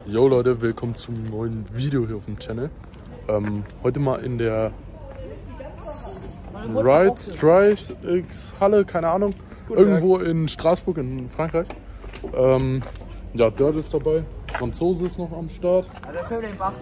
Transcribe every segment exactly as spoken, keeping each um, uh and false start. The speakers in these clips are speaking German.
Yo Leute, willkommen zum neuen Video hier auf dem Channel. Ähm, heute mal in der Ride Strike X Halle, keine Ahnung, Guten irgendwo Tag. In Straßburg in Frankreich. Ähm, ja, Dirt ist dabei, Franzose ist noch am Start. Also für den Bass.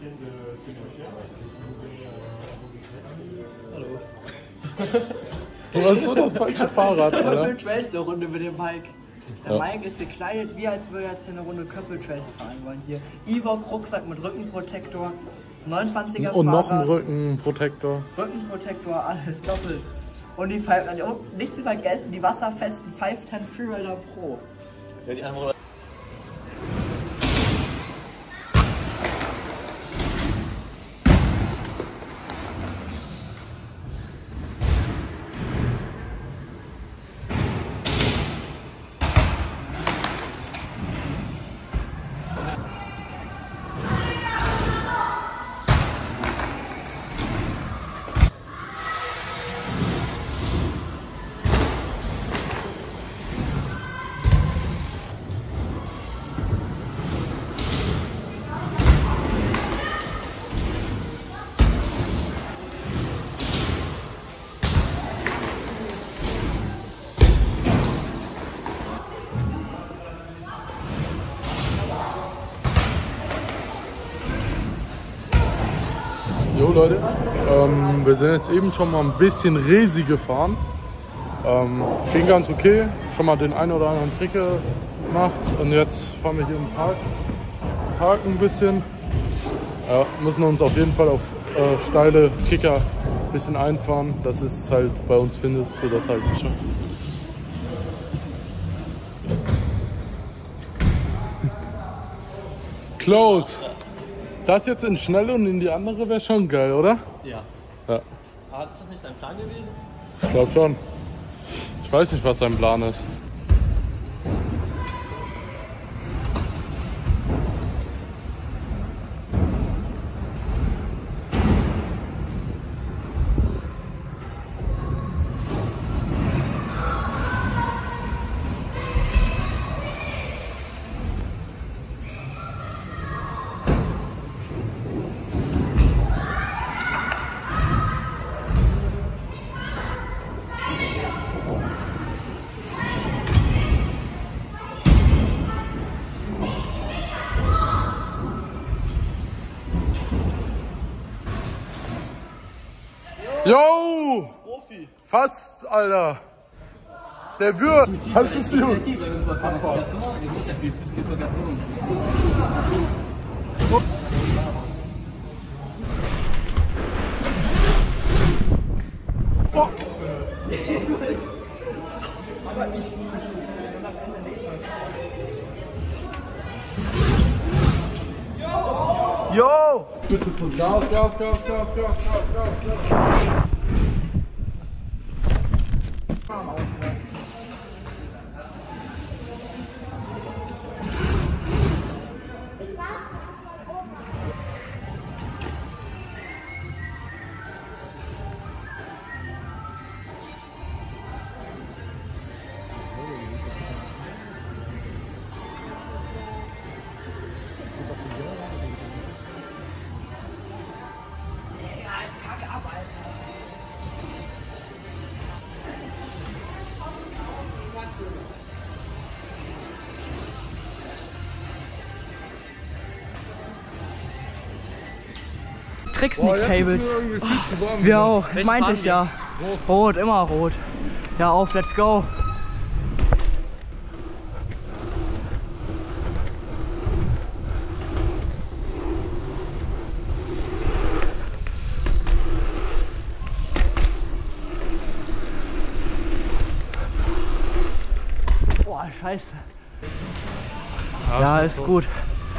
Hallo. Du hast so das falsche Fahrrad, oder? Köppel-Trails eine Runde mit dem Mike. Der ja. Mike ist gekleidet, wie als würde er jetzt eine Runde Köppel-Trails fahren wollen. Hier Evoque-Rucksack mit Rückenprotektor, neunundzwanziger Und Fahrrad, noch ein Rückenprotektor. Rückenprotektor, alles doppelt. Und die Five, also nicht zu vergessen, die wasserfesten fünf zehn Freerider Pro. Ja, die andere Jo Leute, ähm, wir sind jetzt eben schon mal ein bisschen Resi gefahren. Ähm, ging ganz okay, schon mal den einen oder anderen Trick gemacht und jetzt fahren wir hier im Park, parken ein bisschen. Ja, müssen uns auf jeden Fall auf äh, steile Kicker ein bisschen einfahren. Das ist halt bei uns findet so das halt schon. Close! Das jetzt in schnell und in die andere wäre schon geil, oder? Ja. Ja. Aber ist das nicht dein Plan gewesen? Ich glaube schon. Ich weiß nicht, was sein Plan ist. Yo! Profi! Fast, Alter! Der wird! Hast du es gut? Oh. Yo! Gas, Gas, Gas, Gas, Gas, Gas, Gas, Gas. Tricks nicht cabled. Wir auch, meinte ich ja. Rot. Rot, immer rot. Ja, auf, let's go. Boah, scheiße. Ja, ja ist gut.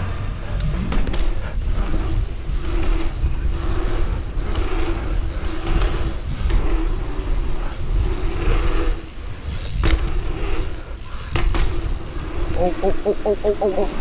Oh, oh, oh, oh, oh, oh, oh.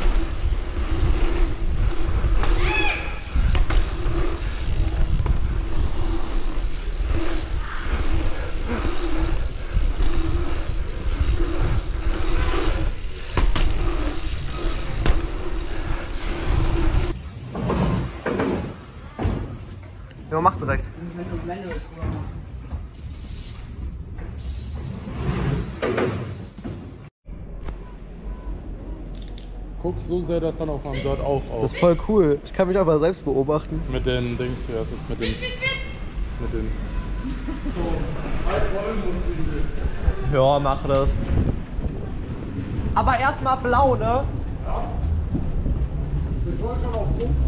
Ja, mach direkt. Guck, so sähe das dann auf meinem Dirt auch aus. Das ist voll cool. Ich kann mich einfach selbst beobachten. Mit den Dings hier, das ist mit den... Mit den... Ja, mach das. Aber erstmal blau, ne? Ja. Ich wollte schon auf Punkt.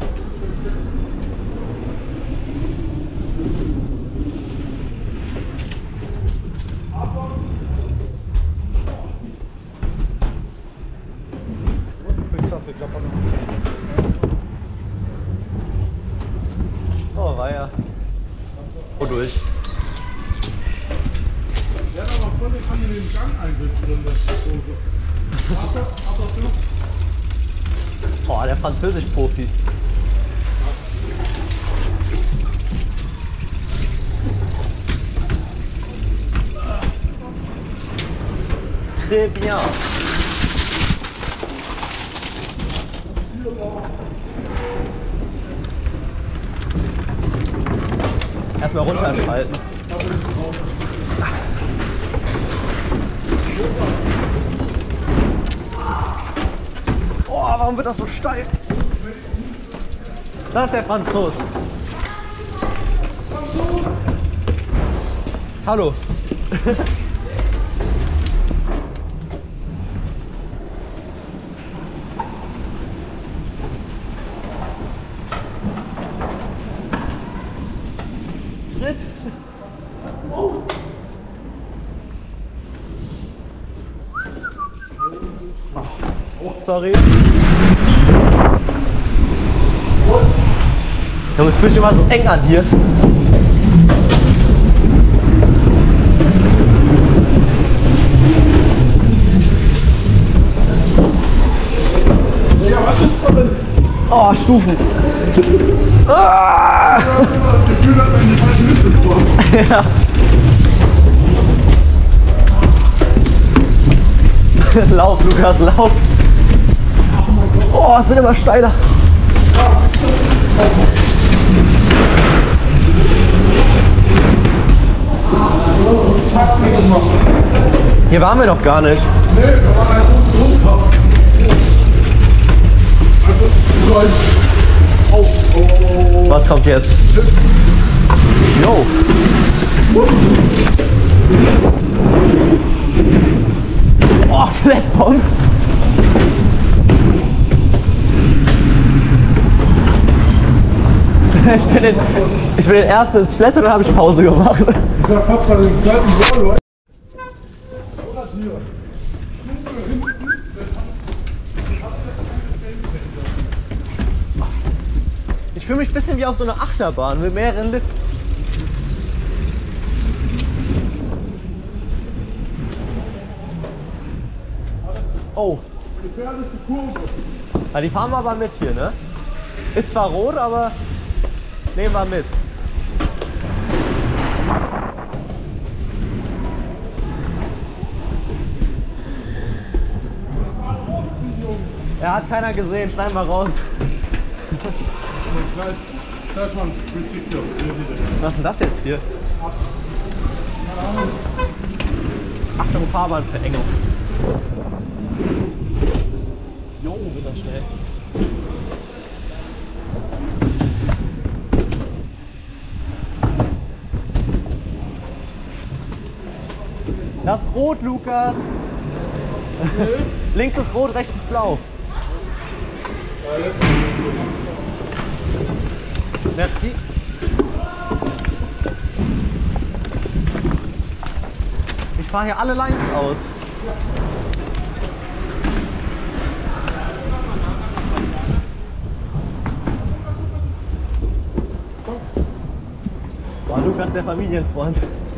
Oh, war ja. Oh, durch. Der hat aber voll den angenehmen Gang-Eingriff drin, das ist so. Warte, aber du. Oh, der Französisch-Profi. Très bien. Erstmal runterschalten. Oh, warum wird das so steil? Das ist der Franzos. Franzos! Hallo. Schritt. Oh. Oh, sorry. Junge, es fühlt sich immer so eng an hier. Oh, Stufen. Ah! Ich habe das Gefühl, dass man die falsche Liste vor. Ja. Lauf, Lukas, lauf. Oh, es wird immer steiler. Hier waren wir noch gar nicht. Nee, da war ein großes runter. Oh, oh, oh. Was kommt jetzt? Jo. Oh, Flatbomb. Ich bin, den, ich bin den ersten ins Flat und dann habe ich Pause gemacht. Ich war fast bei dem zweiten Goal, Leute. Ich fühle mich ein bisschen wie auf so einer Achterbahn mit mehreren Liften. Oh. Gefährliche Kurve. Ja, die fahren wir aber mit hier, ne? Ist zwar rot, aber nehmen wir mit. Er hat keiner gesehen, schneiden wir raus. Was ist denn das jetzt hier? Achtung, Fahrbahnverengung. Jo, wird das schnell. Das ist rot, Lukas. Links ist rot, rechts ist blau. Merci. Ich fahre hier alle Lines aus. Boah, Lukas, der Familienfreund.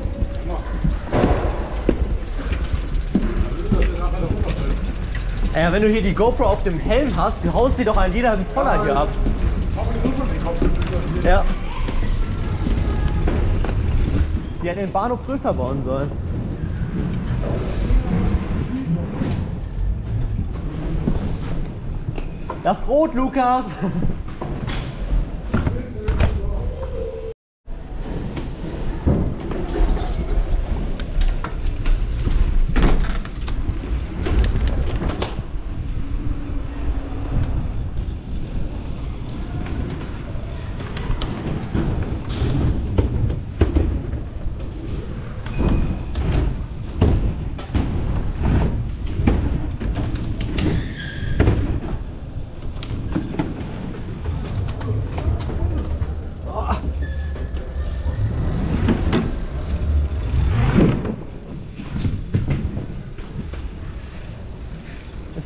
Ja, wenn du hier die GoPro auf dem Helm hast, du haust die doch an jeder Poller hier ab. Ja. Die hätten den Bahnhof größer bauen sollen. Das ist rot, Lukas.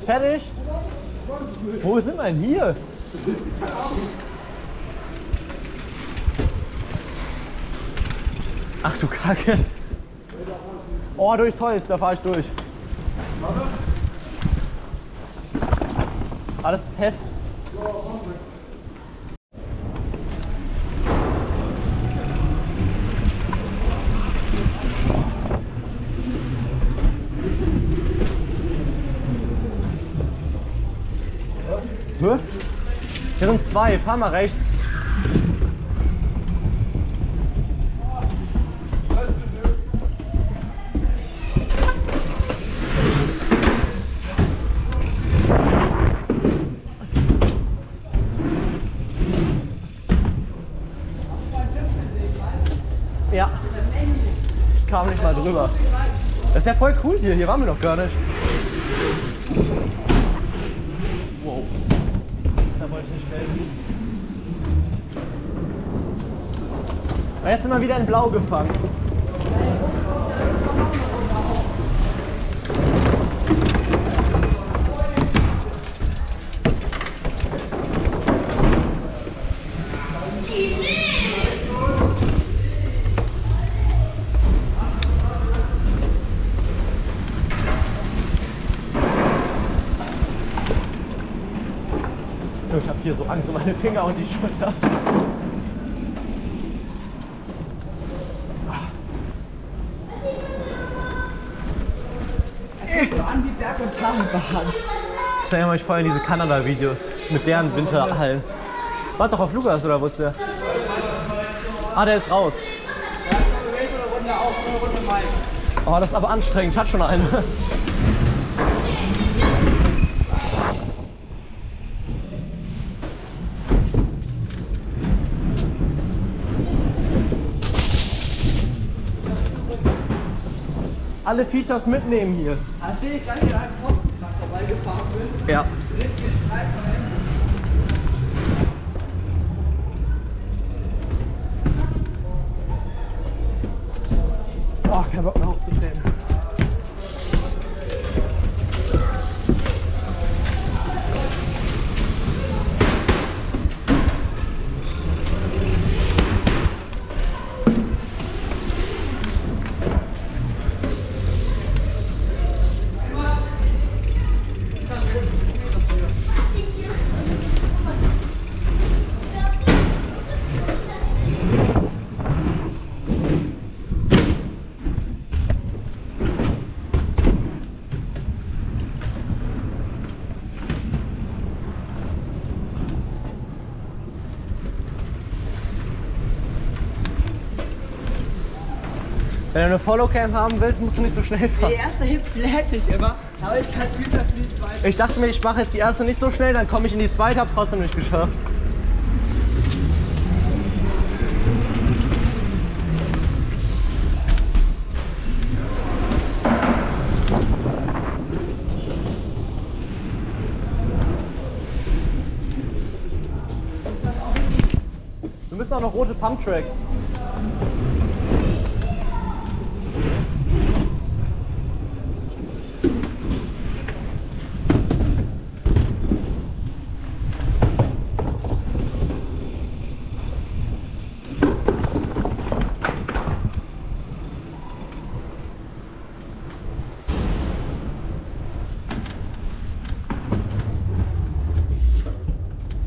fertig? Wo sind wir denn hier? Ach du Kacke. Oh, durchs Holz, da fahre ich durch. Alles fest. Hä? Hier sind zwei, fahr mal rechts. Ja. Ich kam nicht mal drüber. Das ist ja voll cool hier, hier waren wir noch gar nicht. Wow. Da wollte ich nicht felsen. Und jetzt sind wir wieder in Blau gefangen. Ich habe hier so Angst um meine Finger und die Schulter. Es fühlt so an wie Berg- und Talbahn. Ich erinnere mich voll an diese Kanada-Videos mit deren Winterhallen. Warte doch auf Lukas, oder wo ist der? Ah, der ist raus. Ja, eine Race oder Runde auf, eine Runde Mike. Oh, das ist aber anstrengend. Ich hatte schon eine. Alle Features mitnehmen hier. Als ich gleich hier an Pfostenplatz vorbeigefahren bin, Ja. richtig Streit von hinten. Boah, kein Bock mehr hochzudrehen. Wenn du eine Followcam haben willst, musst du nicht so schnell fahren. Die erste Hüpfen hätte ich immer, aber ich kann viel für die zweite. Ich dachte mir, ich mache jetzt die erste nicht so schnell, dann komme ich in die zweite, hab's trotzdem nicht geschafft. Wir müssen auch noch rote Pumptrack.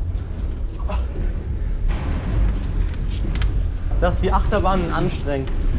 Das ist wie Achterbahnen anstrengend.